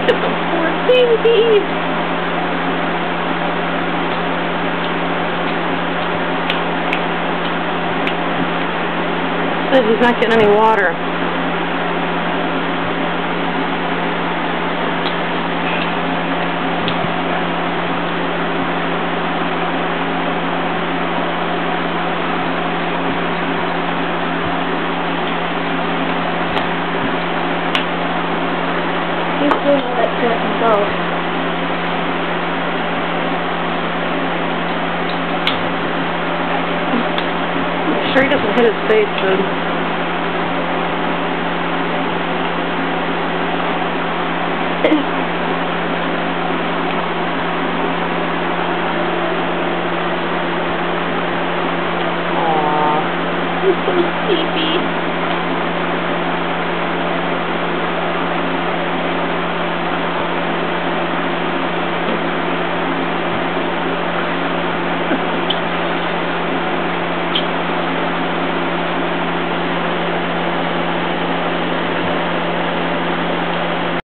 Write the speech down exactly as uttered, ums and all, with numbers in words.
at the poor baby. Says he's not getting any water. He's going to let Curtin go. I'm sure he doesn't hit his face, though. Aww. He's so sleepy.